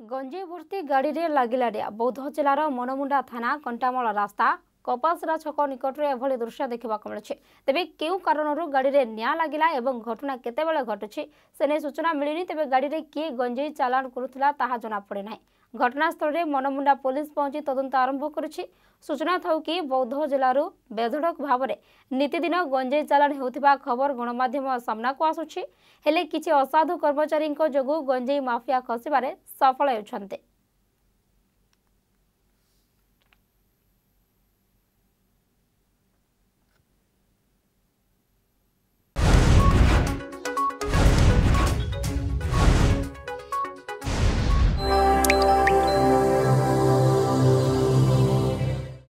गंजेई भर्ती गाड़ी रे लागिला निया। बौद्ध जिलार मनमुंडा थाना कंटामल रास्ता कपासरा छक निकट में एभली दृश्य देखा मिली। तेबे केउ कारणरू गाड़ी रे निया लागिला एवं घटना केतेबेले घटुछि सेने सूचना मिलिनी। तेबे गाड़ी रे किए गंजेई चालान करुथिला ताहा जना पड़े नाही। घटनास्थल रे मनमुंडा पुलिस पहुंची तदंत आरंभ करुछि। सूचना थाउ कि बौद्ध जिलारू बेधड़क भाव में नीतिदिन गंजेई चालान हेउथिबा खबर गणमाध्यम सामना को आसुछि। हेले किछि असाधु कर्मचारी जोगु गंजेई माफिया खसिबारे सफल हेउछन्ते।